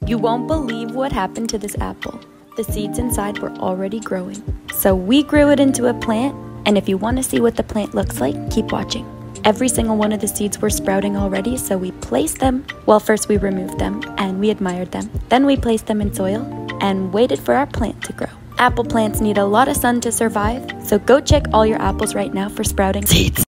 You won't believe what happened to this apple. The seeds inside were already growing. So we grew it into a plant, and if you want to see what the plant looks like, keep watching. Every single one of the seeds were sprouting already, so we placed them. Well, first we removed them, and we admired them. Then we placed them in soil, and waited for our plant to grow. Apple plants need a lot of sun to survive, so go check all your apples right now for sprouting seeds.